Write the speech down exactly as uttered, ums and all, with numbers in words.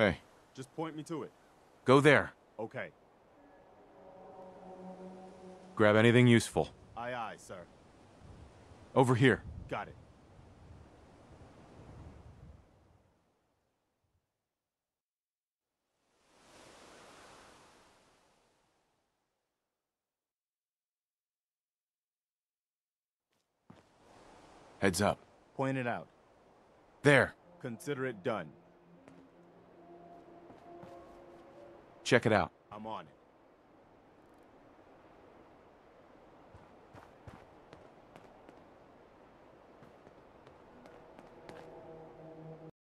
Hey. Just point me to it. Go there. Okay. Grab anything useful. Aye, aye, sir. Over here. Got it. Heads up. Point it out. There. Consider it done. Check it out. I'm on it.